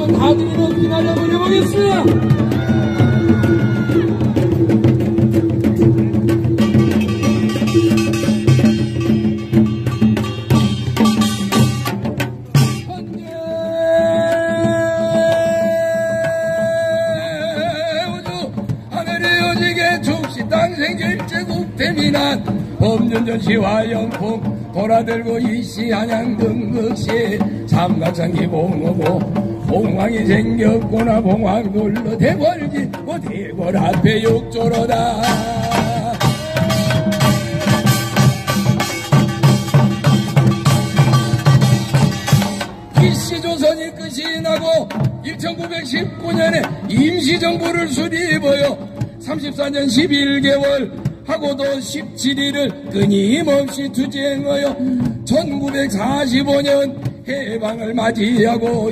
한번 다드리는 기나려 보내보겠습니다. 법륜전시와 영풍 돌아들고 이시 한양 등극시 삼각산기 봉어고 봉황이 생겼구나. 봉황 눌러 대궐지 대궐 앞에 욕조로다. 기시조선이 끝이 나고 1919년에 임시정부를 수립하여 34년 11개월 하고도 17일을 끊임없이 투쟁하여 1945년 해방을 맞이하고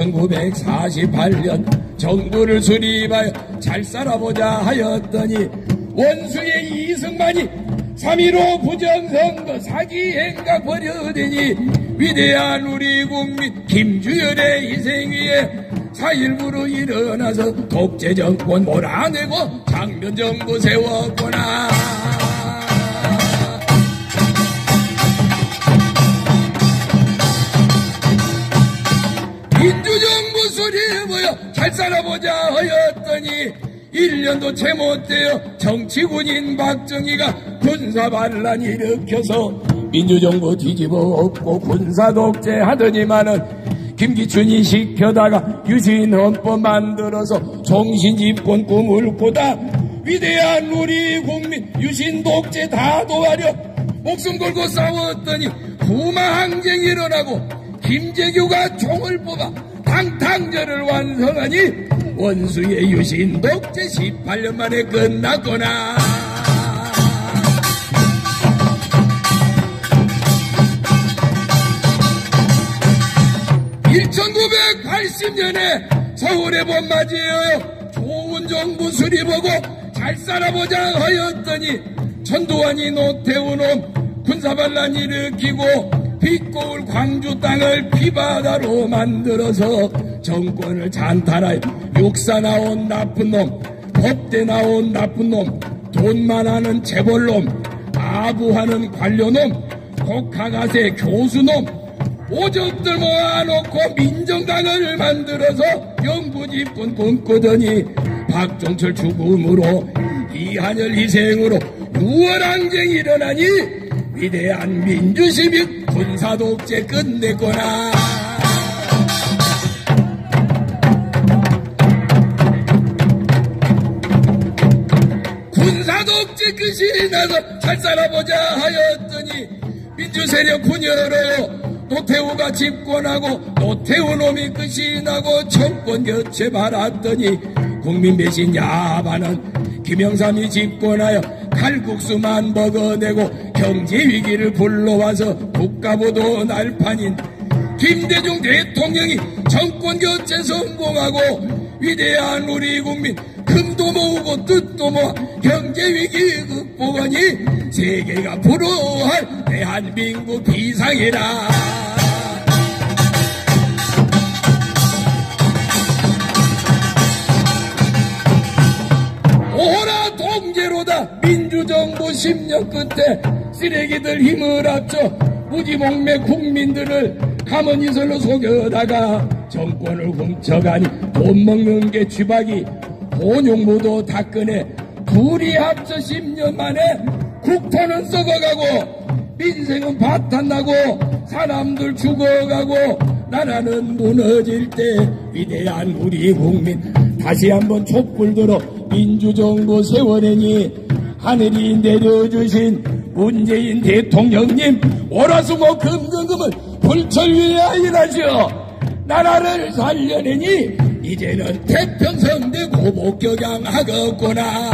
1948년 정부를 수립하여 잘 살아보자 하였더니 원수의 이승만이 3.15 부정선거 사기행각 벌여대니 위대한 우리 국민 김주열의 희생 위에 4.19로 일어나서 독재정권 몰아내고 장면정부 세웠구나. 민주정부 수립하여 잘 살아보자 하였더니 1년도 채 못되어 정치군인 박정희가 군사반란 일으켜서 민주정부 뒤집어 엎고 군사독재 하더니만은 김기춘이 시켜다가 유신헌법 만들어서 종신집권 꿈을 꾸다 위대한 우리 국민 유신독재 다 도와려 목숨 걸고 싸웠더니 구마항쟁이 일어나고 김재규가 총을 뽑아 당탕전을 완성하니 원수의 유신독재 18년 만에 끝났구나. 1980년에 서울의 봄 맞이하여 좋은 정부 수립하고 잘 살아보자 하였더니 전두환이 노태우놈 군사반란 일으키고 빛고울 광주 땅을 피바다로 만들어서 정권을 잔탈하여 육사 나온 나쁜 놈, 법대 나온 나쁜 놈, 돈만 하는 재벌놈, 아부하는 관료놈, 국가가세 교수놈 오적들 모아놓고 민정당을 만들어서 영부집권 꿈꾸더니 박종철 죽음으로 이한열 희생으로 6월 항쟁이 일어나니 위대한 민주시민 군사독재 끝냈구나. 군사독재 끝이 나서 잘 살아보자 하였더니 민주세력 분열하여 노태우가 집권하고 노태우 놈이 끝이 나고 정권 교체 말았더니 국민 배신 야반은 김영삼이 집권하여 칼국수만 먹어내고 경제위기를 불러와서 국가보도 날판인 김대중 대통령이 정권 교체 성공하고 위대한 우리 국민 금도 모으고 뜻도 모아 경제위기 극복하니 세계가 부러워할 대한민국 비상이라. 오라 동제로다. 민주정부 10년 끝에 쓰레기들 힘을 합쳐 무지몽매 국민들을 가만히설로 속여다가 정권을 훔쳐가니 돈 먹는 게 쥐박이 본용무도 다 꺼내 둘이 합쳐 10년 만에 국토는 썩어가고 민생은 바탄나고 사람들 죽어가고 나라는 무너질 때 위대한 우리 국민 다시 한번 촛불 들어 민주정부 세워내니 하늘이 내려주신 문재인 대통령님 월화수목 금금금을 불철위에 일하시어 나라를 살려내니 이제는 태평성대 고목격양하겠구나.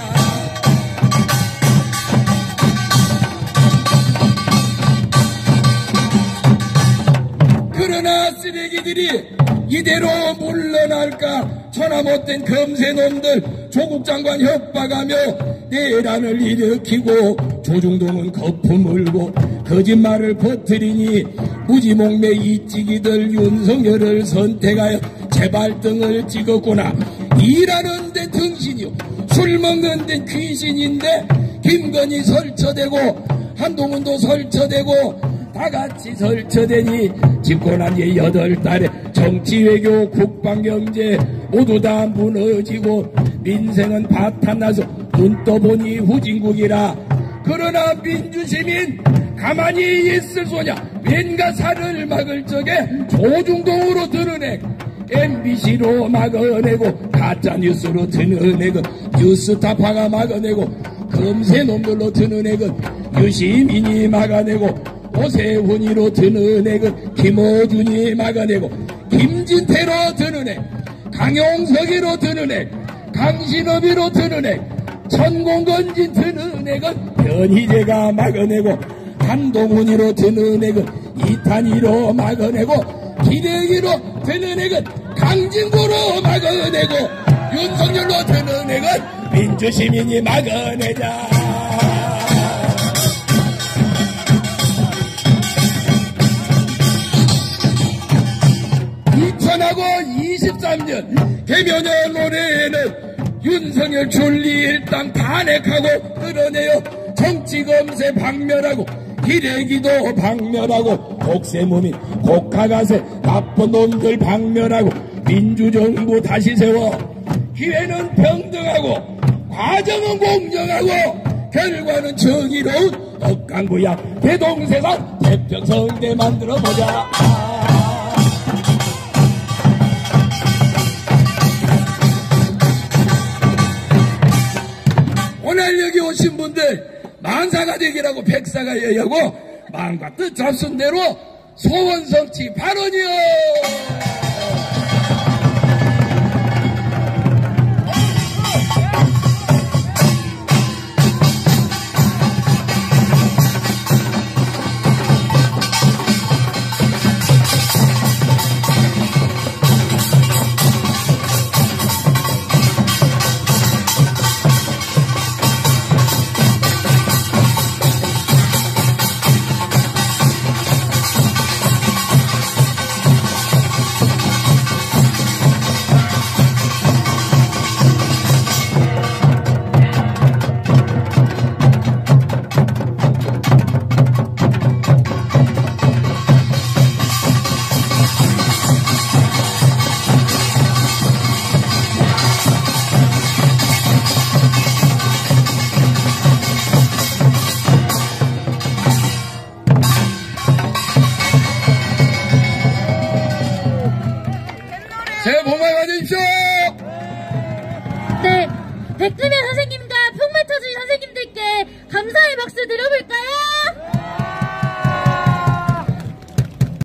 그러나 쓰레기들이 이대로 물러날까 천하 못된 금세놈들 조국 장관 협박하며 내란을 일으키고 조중동은 거품 물고 거짓말을 퍼뜨리니 무지몽매 이찌기들 윤석열을 선택하여 제발등을 찍었구나. 일하는 데 등신이요, 술 먹는 데 귀신인데 김건희 설쳐대고 한동훈도 설쳐대고 다같이 설쳐대니 집권 한 8달에 정치, 외교, 국방, 경제 모두 다 무너지고 민생은 바탄나서 눈 떠보니 후진국이라. 그러나 민주시민 가만히 있을 소냐. 왠가 살을 막을 적에 조중동으로 드러내 MBC로 막아내고 가짜뉴스로 드러내고 뉴스타파가 막아내고 금세놈들로 드러내고 유시민이 막아내고 오세훈이로 드러내고 김어준이 막아내고 김진태로 드러내 강용석이로 드러내 강신업이로 드러내 천공건진 드러내고 변희재가 막아내고 한동훈이로 드러내고 이탄희로 막아내고 기레기로 드러내고 강진구로 막아내고 윤석열로 드러내고 민주시민이 막아내자. 하고 23년 개면의 노래에는 윤석열 줄리일당 탄핵하고 끌어내요. 정치검세 박멸하고 기레기도 박멸하고 독세무민 곡하가세 나쁜 놈들 박멸하고 민주정부 다시 세워. 기회는 평등하고 과정은 공정하고 결과는 정의로운 억강부야 대동세상 태평성대 만들어보자. 오늘 여기 오신 분들 만사가 되기라고 백사가 여야고 마음과 뜻 잡순 대로 소원 성취 발언이요. 새해 복 많이 받으십시오. 네, 백준현 선생님과 풍마터주 선생님들께 감사의 박수 드려볼까요?